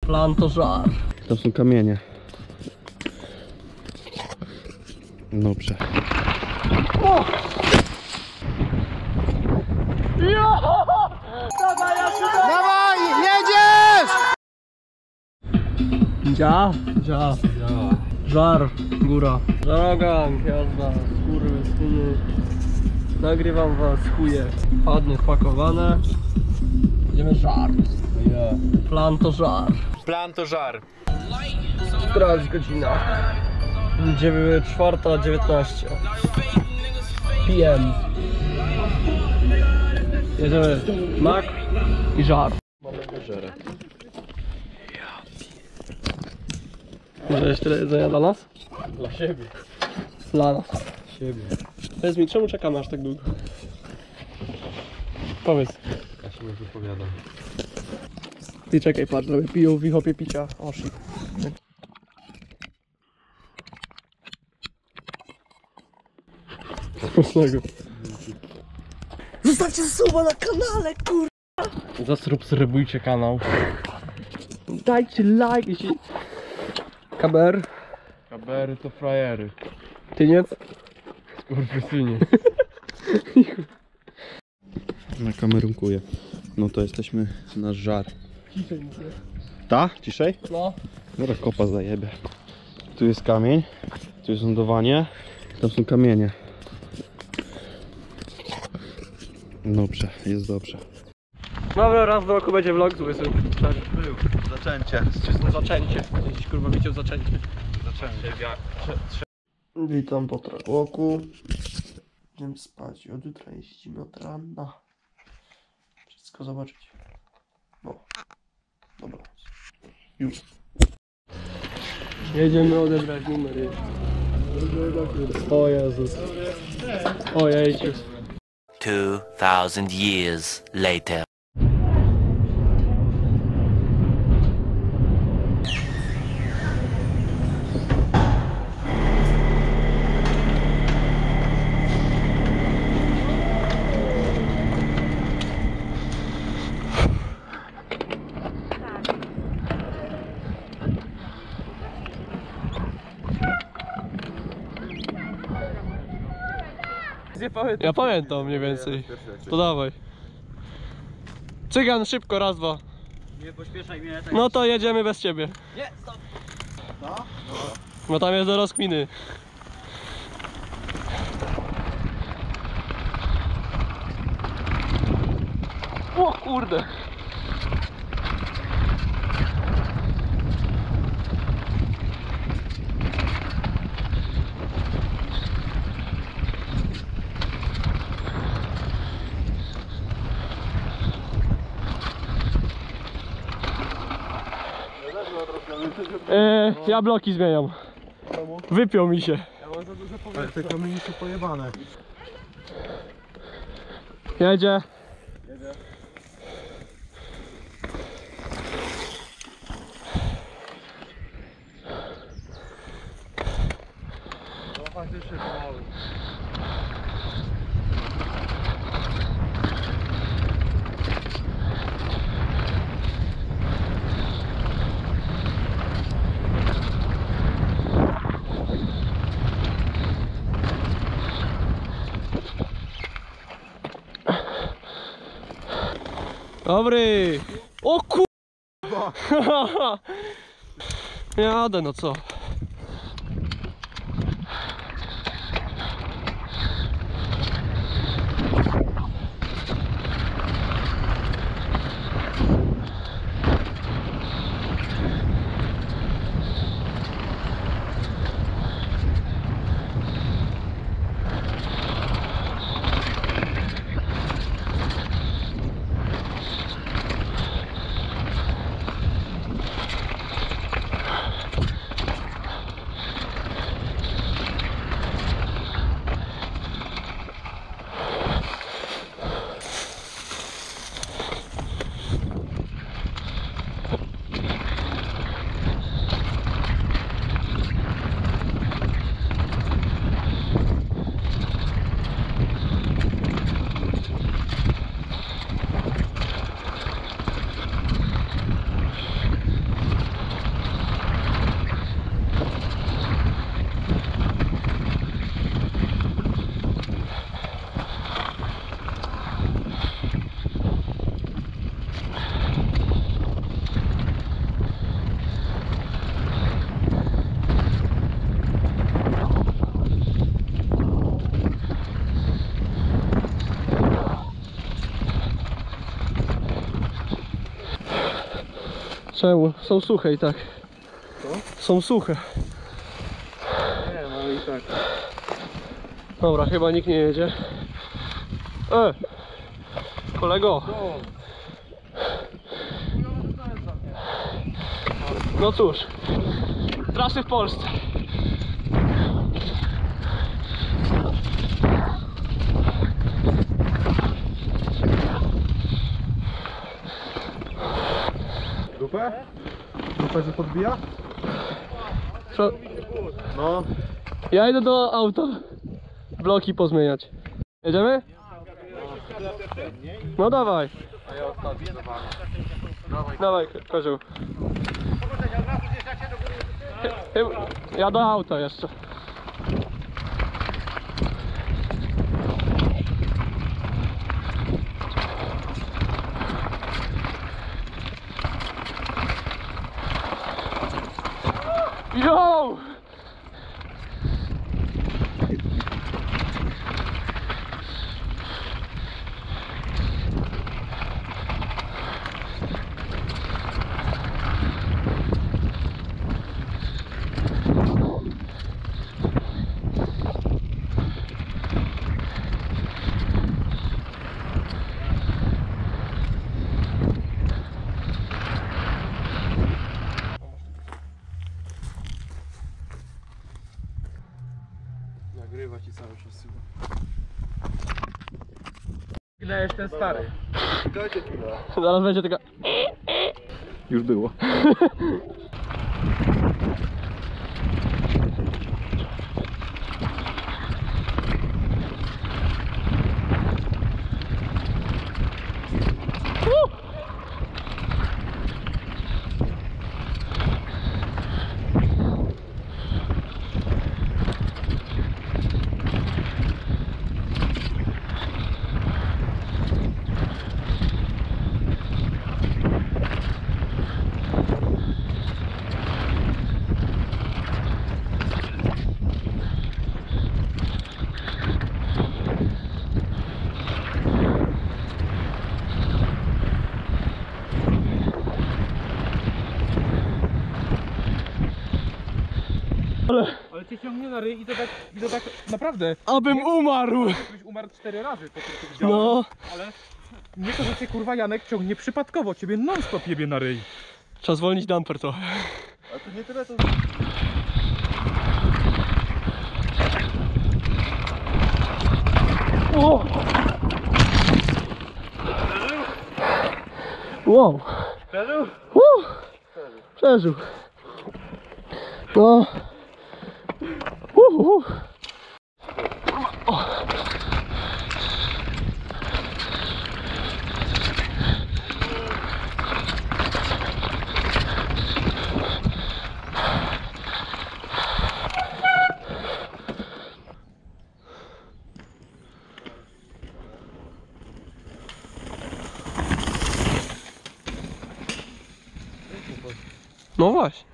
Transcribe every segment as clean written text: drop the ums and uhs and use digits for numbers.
Plan to żar. Tam są kamienie. Dobrze. O! Jo! Dawaj, Dawaj, jedziesz! Dzia. Żar, góra. Żarogan, jazda, skurwysyny. Nagrywam was, chuje. Ładnie spakowane. Idziemy żar. Plan to żar. Plan to żar. Która jest godzina? 4:19 PM. Jedziemy mak i żar. Mamy żerę. Może jest tyle jedzenia dla nas? Dla siebie. Dla nas. Siebie. Powiedz mi, czemu czekamy aż tak długo? Powiedz. Ja się nie wypowiadam. Ty czekaj, patrz, robię piją w wichopie picia. O shit. Smacznego. Zostawcie suba na kanale, kur... Zasubskrybujcie kanał. Dajcie like, jeśli... Kaber. Kabery to frajery. Tyniec. Skurwysynie. Na kamerunkuję. No to jesteśmy na żar. Ciszej mówię. Ta? Ciszej? No. Dobra, kopa zajebie. Tu jest kamień. Tu jest lądowanie. Tam są kamienie. Dobrze, jest dobrze. Dobra, raz w roku będzie vlog z łysym. Był. Zaczęcie. Zaczęcie. Gdzieś kurwa widział zaczęcie. Witam po trałoku. Idziemy spać. Od jutra jeździmy od rana. Wszystko zobaczyć. No. Dobra. Już. Jedziemy odebrać numery. O Jezus. O jejciu. 2000 years later. Ja pamiętam mniej więcej. To dawaj. Cygan, szybko, raz, dwa. Nie pośpieszaj mnie. Tak. No to jedziemy bez ciebie. Nie, stop. No? Bo tam jest do rozkminy. O kurde. Ja bloki zmieniam. Wypiął mi się. Ale te kamienie są pojebane. Jedzie. No faktycznie pomału. Dobry. O kurwa. Jadę, no co? Czemu? Są suche i tak. Co? Są suche. Nie, no i tak. Dobra, chyba nikt nie jedzie. Kolego. No cóż, trasy w Polsce. Dupę? Dupę, że podbija? No. Ja idę do auta. Bloki pozmieniać. Jedziemy? No dawaj. Dawaj, Kozioł. Ja do auta jeszcze. Yo! Nagrywa ci cały czas chyba. Ile jestem stary? Dajcie chwilę. Zaraz będzie taka... Już było. Ale cię ciągnie na ryj i to tak naprawdę. Abym umarł! Byś umarł 4 razy, to tylko widziałem. No. Ale nie to, że cię kurwa Janek ciągnie przypadkowo, ciebie non stop jebie na ryj. Trzeba zwolnić damper trochę. A to nie tyle to... O! Wow! Przeżył? Przeżył. No. No właśnie.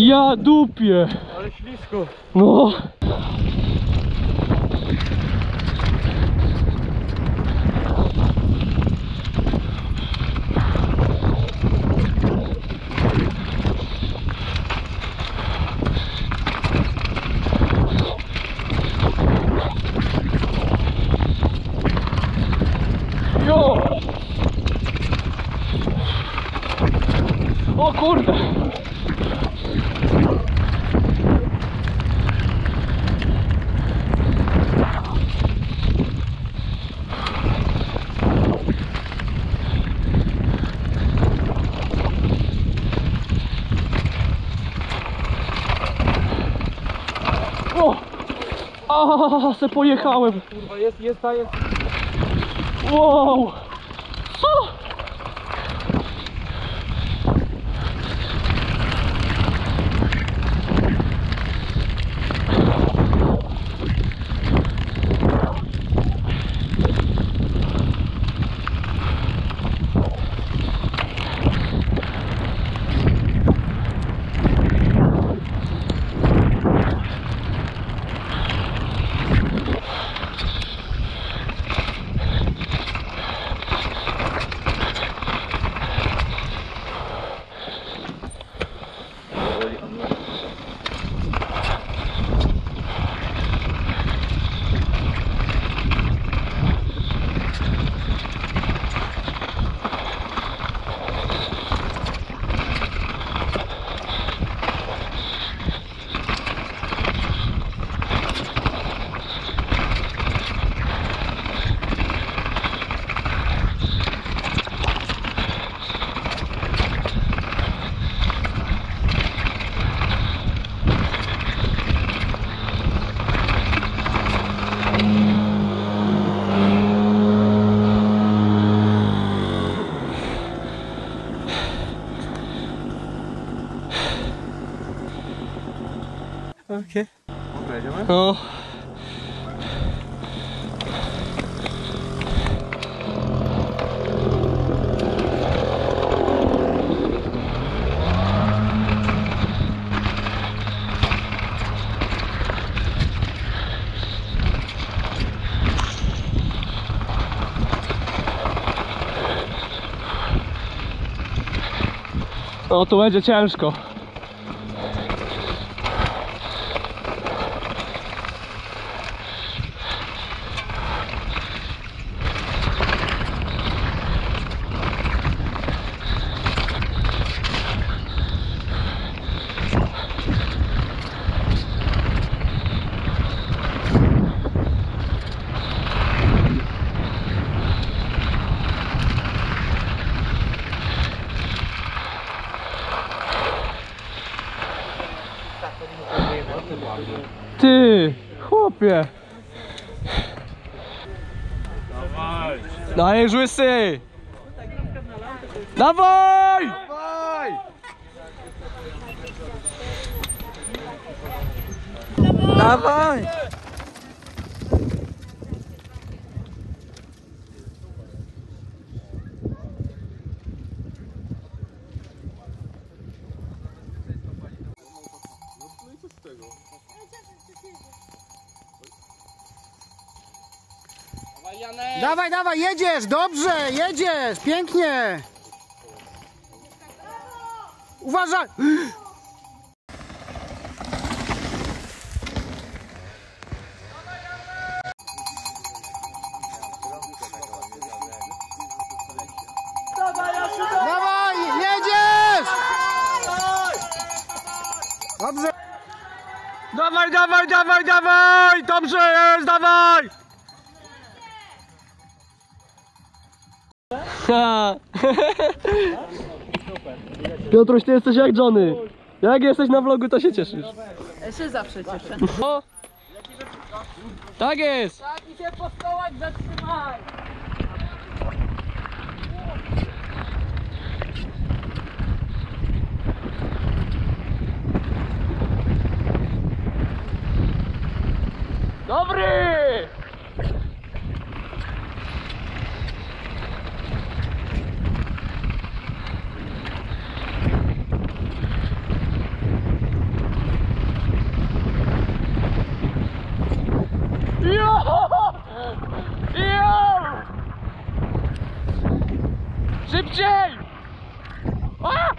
Ja dupię. Ale ślisko. No. Jo! O kurde! O! Se pojechałem! Kurwa, jest. Wow! Co? Okej. Jedziemy? No. No tu będzie ciężko. Ty, chłopie. Dawaj. Dajesz łysy. Dawaj! Dawaj! Dawaj! Dawaj, dawaj, jedziesz, dobrze, jedziesz, pięknie. Uważaj. Dawaj, jedziesz. Dobrze. Dawaj, dawaj, dawaj, dawaj! Dobrze jest, dawaj! Piotruś, ty jesteś jak Johnny. Jak jesteś na vlogu, to się cieszysz. Ja się zawsze cieszę. O! Tak jest! Tak, i się po stołach zatrzymaj! Dobry! Szybciej! A!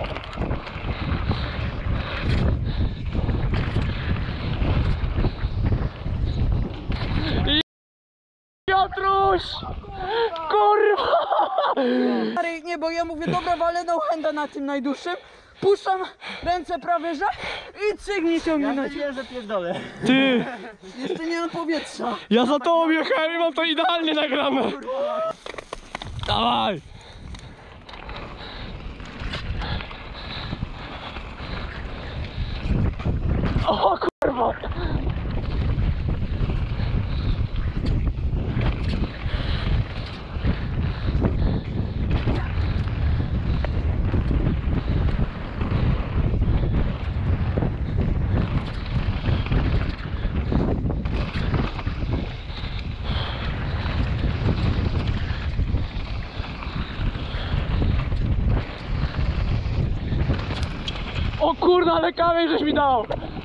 Piotruś! Kurwa! Stary, nie, bo ja mówię, dobra, walę no handa na tym najdłuższym. Puszczam ręce prawyże i cyk nie ciągnie na ciebie. Ty! Jeszcze nie mam powietrza. Ja za tobą jechałem i mam to idealnie nagrane! Dawaj! O kurwa! O kurwa, ale kamień żeś mi dał!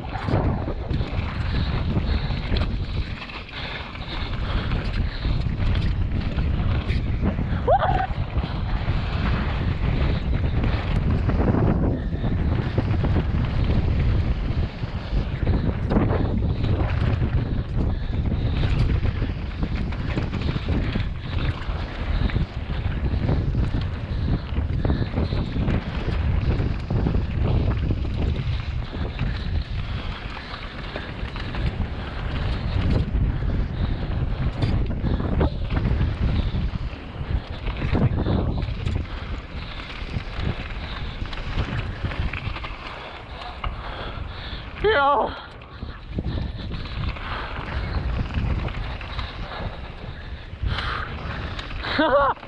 Jo! Haha!